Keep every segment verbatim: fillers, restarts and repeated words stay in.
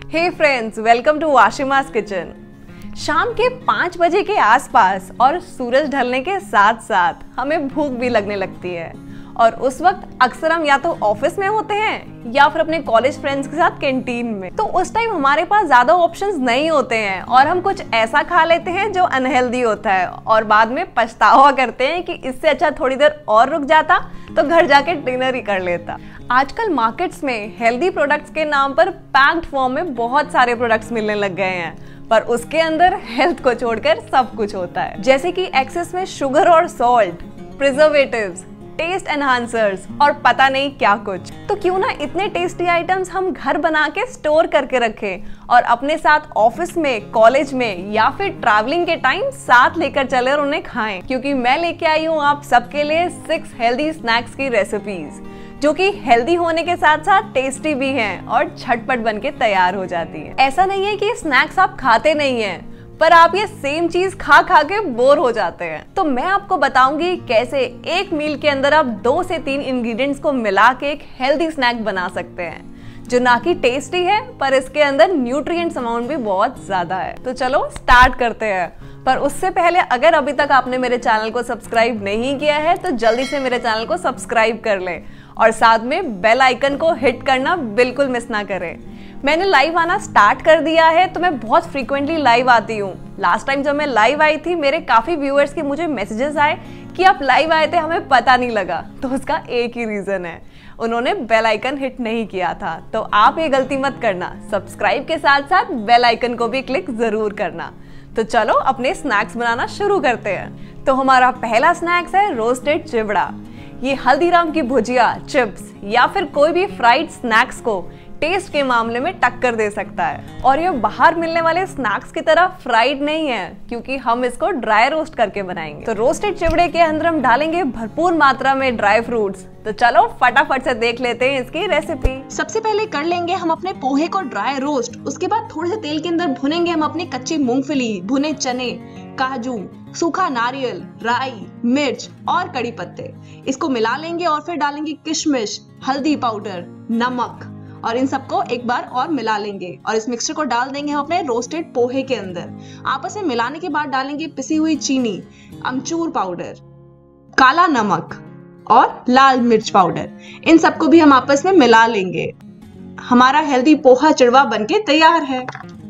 Hey friends, welcome to Vashima's kitchen. शाम के पाँच बजे के आसपास और सूरज ढलने के साथ साथ हमें भूख भी लगने लगती है और उस वक्त अक्सर हम या तो ऑफिस में होते हैं या फिर अपने कॉलेज फ्रेंड्स के साथ कैंटीन में। तो उस टाइम हमारे पास ज्यादा ऑप्शंस नहीं होते हैं और हम कुछ ऐसा खा लेते हैं जो अनहेल्दी होता है और बाद में पछतावा करते हैं कि इससे अच्छा थोड़ी देर और रुक जाता तो घर जाके डिनर ही कर लेता। आजकल मार्केट्स में हेल्दी प्रोडक्ट्स के नाम पर पैक्ड फॉर्म में बहुत सारे प्रोडक्ट्स मिलने लग गए हैं, पर उसके अंदर हेल्थ को छोड़कर सब कुछ होता है, जैसे कि एक्सेस में शुगर और सॉल्ट, प्रिजर्वेटिव्स, टेस्ट एनहांसर्स और पता नहीं क्या कुछ। तो क्यों ना इतने टेस्टी आइटम्स हम घर बना के स्टोर करके रखें और अपने साथ ऑफिस में, कॉलेज में या फिर ट्रैवलिंग के टाइम साथ लेकर चले और उन्हें खाएं। क्योंकि मैं लेके आई हूँ आप सबके लिए सिक्स हेल्दी स्नैक्स की रेसिपीज जो कि हेल्दी होने के साथ साथ टेस्टी भी हैं और झटपट बन के तैयार हो जाती है। ऐसा नहीं है कि स्नैक्स आप खाते नहीं हैं, पर आप ये सेम चीज खा खा के बोर हो जाते हैं। तो मैं आपको बताऊंगी कैसे एक मील के अंदर आप दो से तीन इंग्रेडिएंट्स को मिला के एक हेल्दी स्नैक बना सकते हैं जो ना कि टेस्टी है पर इसके अंदर न्यूट्रिएंट्स अमाउंट भी बहुत ज्यादा है। तो चलो स्टार्ट करते हैं, पर उससे पहले अगर अभी तक आपने मेरे चैनल को सब्सक्राइब नहीं किया है तो जल्दी से मेरे चैनल को सब्सक्राइब कर ले और साथ में बेल आइकन को हिट करना बिल्कुल मिस ना करें। मैंने लाइव आना स्टार्ट कर दिया है तो मैं बहुत फ्रीक्वेंटली लाइव आती हूँ। लास्ट टाइम जब मैं लाइव आई थी मेरे काफी व्यूअर्स के मुझे मैसेजेस आए कि आप लाइव आए थे, हमें पता नहीं लगा। तो उसका एक ही रीजन है, उन्होंने बेल आइकन हिट नहीं किया था। तो आप ये गलती मत करना, सब्सक्राइब के साथ साथ बेल आइकन को भी क्लिक जरूर करना। तो चलो अपने स्नैक्स बनाना शुरू करते हैं। तो हमारा पहला स्नैक्स है रोस्टेड चिवड़ा। ये हल्दीराम की भुजिया, चिप्स या फिर कोई भी फ्राइड स्नैक्स को टेस्ट के मामले में टक्कर दे सकता है। और ये बाहर मिलने वाले स्नैक्स की तरह फ्राइड नहीं है क्योंकि हम इसको ड्राई रोस्ट करके बनाएंगे। तो रोस्टेड चिवड़े के अंदर हम डालेंगे भरपूर मात्रा में ड्राई फ्रूट्स। तो चलो फटाफट से देख लेते हैं इसकी रेसिपी। सबसे पहले कर लेंगे हम अपने पोहे को ड्राई रोस्ट। उसके बाद थोड़े से तेल के अंदर भुनेंगे हम अपनी कच्ची मूंगफली, भुने चने, काजू, सूखा नारियल, राई, मिर्च और कड़ी पत्ते। इसको मिला लेंगे और फिर डालेंगे किशमिश, हल्दी पाउडर, नमक और इन सबको एक बार और मिला लेंगे और इस मिक्सचर को डाल देंगे हम अपने रोस्टेड पोहे के अंदर। आपस में मिलाने के बाद डालेंगे पिसी हुई चीनी, अमचूर पाउडर, काला नमक और लाल मिर्च पाउडर। इन सबको भी हम आपस में मिला लेंगे। हमारा हेल्दी पोहा चिड़वा बनके तैयार है।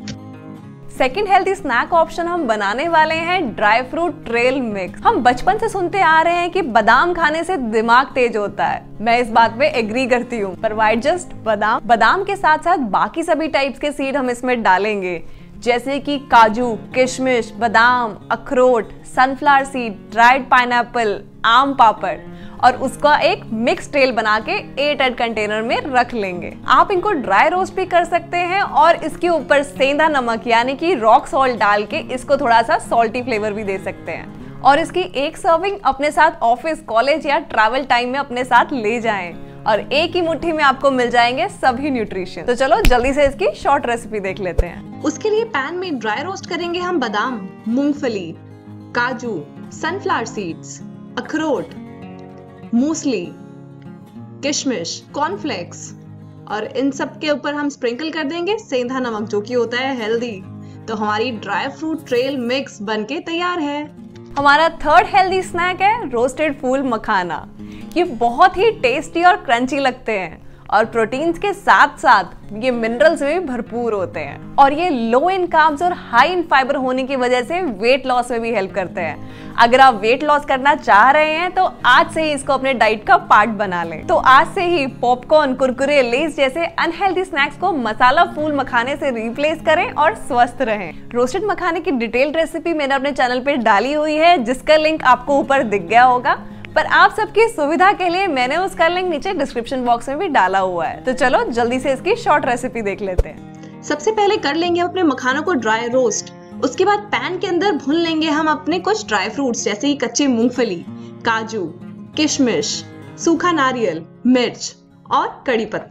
सेकेंड हेल्दी स्नैक ऑप्शन हम बनाने वाले हैं ड्राई फ्रूट ट्रेल मिक्स। हम बचपन से सुनते आ रहे हैं कि बादाम खाने से दिमाग तेज होता है। मैं इस बात पे एग्री करती हूँ, पर वाई जस्ट बादाम बादाम के साथ साथ बाकी सभी टाइप्स के सीड हम इसमें डालेंगे, जैसे कि काजू, किशमिश, बादाम, अखरोट, सनफ्लावर सीड, ड्राइड पाइनएप्पल, आम पापड़ और उसका एक मिक्स ट्रेल बना के एट एट कंटेनर में रख लेंगे। आप इनको ड्राई रोस्ट भी कर सकते हैं और इसके ऊपर सेंधा नमक यानी कि रॉक सॉल्ट डाल के इसको थोड़ा सा सॉल्टी फ्लेवर भी दे सकते हैं और इसकी एक सर्विंग अपने साथ ऑफिस, कॉलेज या ट्रैवल टाइम में अपने साथ ले जाएं और एक ही मुट्ठी में आपको मिल जाएंगे सभी न्यूट्रिशन। तो चलो जल्दी से इसकी शॉर्ट रेसिपी देख लेते हैं। उसके लिए पैन में ड्राई रोस्ट करेंगे हम बादाम, मूंगफली, काजू, सनफ्लावर सीड्स, अखरोट, मूसली, किशमिश, कॉर्नफ्लेक्स और इन सब के ऊपर हम स्प्रिंकल कर देंगे सेंधा नमक जो कि होता है हेल्दी। तो हमारी ड्राई फ्रूट ट्रेल मिक्स बनके तैयार है। हमारा थर्ड हेल्दी स्नैक है रोस्टेड फूल मखाना। ये बहुत ही टेस्टी और क्रंची लगते हैं और प्रोटीन्स के साथ साथ ये मिनरल से भी भरपूर होते हैं और ये लो इन कार्ब्स और हाई इन फाइबर होने की वजह से वेट लॉस में भी हेल्प करते हैं। अगर आप वेट लॉस करना चाह रहे हैं तो आज से ही इसको अपने डाइट का पार्ट बना लें। तो आज से ही पॉपकॉर्न, कुरकुरे, लेस जैसे अनहेल्दी स्नैक्स को मसाला फूल मखाने से रिप्लेस करें और स्वस्थ रहें। रोस्टेड मखाने की डिटेल्ड रेसिपी मैंने अपने चैनल पे डाली हुई है जिसका लिंक आपको ऊपर दिख गया होगा, पर आप सबकी सुविधा के लिए मैंने उसका लिंक नीचे डिस्क्रिप्शन बॉक्स में भी डाला हुआ है। तो चलो जल्दी से इसकी शॉर्ट रेसिपी देख लेते हैं। सबसे पहले कर लेंगे अपने मखानों को ड्राई रोस्ट। उसके बाद पैन के अंदर भून लेंगे हम अपने कुछ ड्राई फ्रूट्स जैसे कि कच्ची मूंगफली, काजू, किशमिश, सूखा नारियल, मिर्च और कड़ी पत्ता।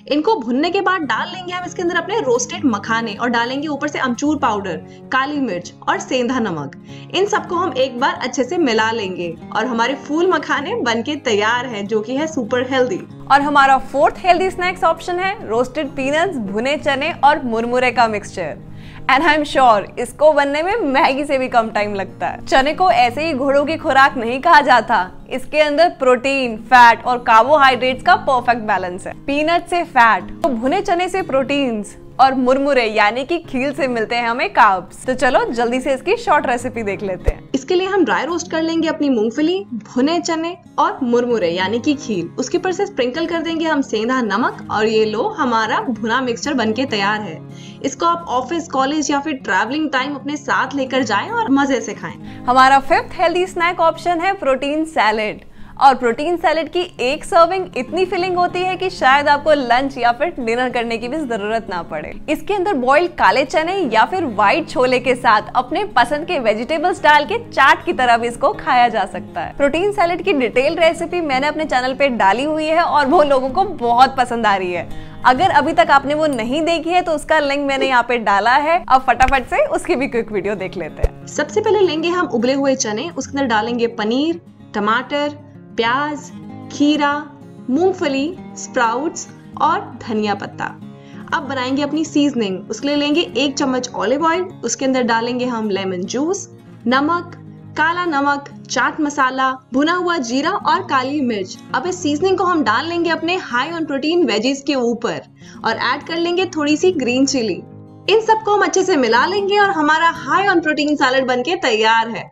इनको भुनने के बाद डाल लेंगे हम इसके अंदर अपने रोस्टेड मखाने और डालेंगे ऊपर से अमचूर पाउडर, काली मिर्च और सेंधा नमक। इन सबको हम एक बार अच्छे से मिला लेंगे और हमारे फूल मखाने बनके तैयार हैं, जो कि है सुपर हेल्दी। और हमारा फोर्थ हेल्दी स्नैक्स ऑप्शन है रोस्टेड पीनट्स, भुने चने और मुरमुरे का मिक्सचर। एंड आई एम श्योर इसको बनने में मैगी से भी कम टाइम लगता है। चने को ऐसे ही घोड़ों की खुराक नहीं कहा जाता, इसके अंदर प्रोटीन, फैट और कार्बोहाइड्रेट्स का परफेक्ट बैलेंस है। पीनट से फैट, तो भुने चने से प्रोटीन्स और मुरमुरे यानी कि खील से मिलते हैं हमें कार्ब्स। तो चलो जल्दी से इसकी शॉर्ट रेसिपी देख लेते हैं। इसके लिए हम ड्राई रोस्ट कर लेंगे अपनी मूंगफली, भुने चने और मुरमुरे यानी कि खील। उसके ऊपर से स्प्रिंकल कर देंगे हम सेंधा नमक और ये लो हमारा भुना मिक्सचर बनके तैयार है। इसको आप ऑफिस, कॉलेज या फिर ट्रैवलिंग टाइम अपने साथ लेकर जाएं और मजे से खाएं। हमारा फिफ्थ हेल्दी स्नैक ऑप्शन है प्रोटीन सैलेड। और प्रोटीन सैलेड की एक सर्विंग इतनी फिलिंग होती है कि शायद आपको लंच या फिर डिनर करने की भी जरूरत ना पड़े। इसके अंदर बॉइल्ड काले चने या फिर व्हाइट छोले के साथ अपने पसंद के वेजिटेबल्स डाल के चाट की तरह भी इसको खाया जा सकता है। प्रोटीन सैलेड की डिटेल रेसिपी मैंने अपने चैनल पे डाली हुई है और वो लोगों को बहुत पसंद आ रही है। अगर अभी तक आपने वो नहीं देखी है तो उसका लिंक मैंने यहाँ पे डाला है, अब फटाफट से उसकी भी क्विक वीडियो देख लेते हैं। सबसे पहले लेंगे हम उबले हुए चने, उसके अंदर डालेंगे पनीर, टमाटर, प्याज, खीरा, मूंगफली, स्प्राउट्स और धनिया पत्ता। अब बनाएंगे अपनी सीजनिंग। उसके लिए लेंगे एक चम्मच ऑलिव ऑयल, उसके अंदर डालेंगे हम लेमन जूस, नमक, काला नमक, चाट मसाला, भुना हुआ जीरा और काली मिर्च। अब इस सीजनिंग को हम डाल लेंगे अपने हाई ऑन प्रोटीन वेजीज के ऊपर और ऐड कर लेंगे थोड़ी सी ग्रीन चिली। इन सबको हम अच्छे से मिला लेंगे और हमारा हाई ऑन प्रोटीन सैलेड बनके तैयार है।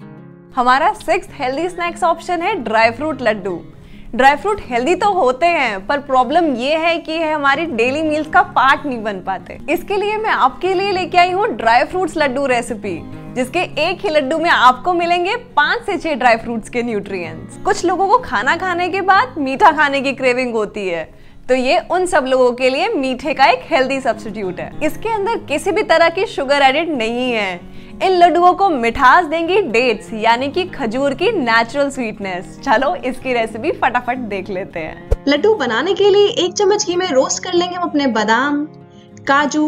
हमारा सिक्स्थ हेल्दी स्नैक्स ऑप्शन है dry fruit laddoo. Dry fruit healthy तो होते हैं पर प्रॉब्लम ये है कि ये हमारी डेली मील्स का पार्ट नहीं बन पाते। इसके लिए मैं आपके लिए लेके आई हूँ ड्राई फ्रूट्स लड्डू रेसिपी, जिसके एक ही लड्डू में आपको मिलेंगे पांच से छह ड्राई फ्रूट्स के न्यूट्रिएंट्स। कुछ लोगों को खाना खाने के बाद मीठा खाने की क्रेविंग होती है, तो ये उन सब लोगों के लिए मीठे का एक हेल्दी सब्स्टिट्यूट है। इसके अंदर किसी भी तरह की शुगर एडिड नहीं है। इन लड्डुओं को मिठास देंगी डेट्स यानी कि खजूर की नेचुरल स्वीटनेस। चलो इसकी रेसिपी फटाफट देख लेते हैं। लड्डू बनाने के लिए एक चम्मच घी में रोस्ट कर लेंगे हम अपने बादाम, काजू,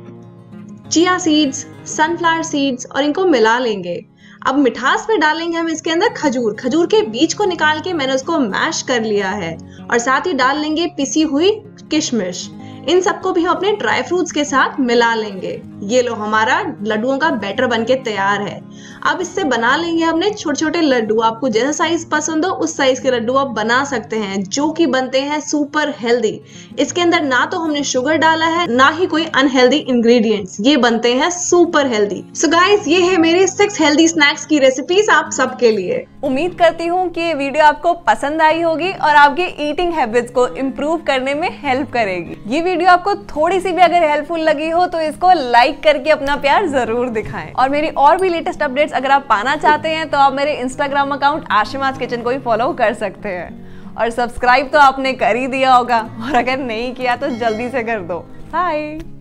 चिया सीड्स, सनफ्लावर सीड्स और इनको मिला लेंगे। अब मिठास में डालेंगे हम इसके अंदर खजूर। खजूर के बीज को निकाल के मैंने उसको मैश कर लिया है और साथ ही डाल लेंगे पिसी हुई किशमिश। इन सबको भी हम अपने ड्राई फ्रूट्स के साथ मिला लेंगे। ये लो हमारा लड्डुओं का बैटर बनके तैयार है। अब इससे बना लेंगे हमने छोटे छोटे लड्डू। आपको जैसा साइज पसंद हो उस साइज के लड्डू आप बना सकते हैं, जो कि बनते हैं सुपर हेल्दी। इसके अंदर ना तो हमने शुगर डाला है ना ही कोई अनहेल्दी इंग्रेडिएंट्स, ये बनते हैं सुपर हेल्दी। सो गाइस, ये है मेरे सिक्स हेल्दी स्नैक्स की रेसिपीज आप सबके लिए। उम्मीद करती हूँ कि ये वीडियो आपको पसंद आई होगी और आपके ईटिंग हैबिट्स को इम्प्रूव करने में हेल्प करेगी। ये वीडियो आपको थोड़ी सी भी अगर हेल्पफुल लगी हो तो इसको लाइक करके अपना प्यार जरूर दिखाएं। और मेरी और भी लेटेस्ट अपडेट्स अगर आप पाना चाहते हैं तो आप मेरे इंस्टाग्राम अकाउंट आशिमास किचन को भी फॉलो कर सकते हैं। और सब्सक्राइब तो आपने कर ही दिया होगा, और अगर नहीं किया तो जल्दी से कर दो। बाय।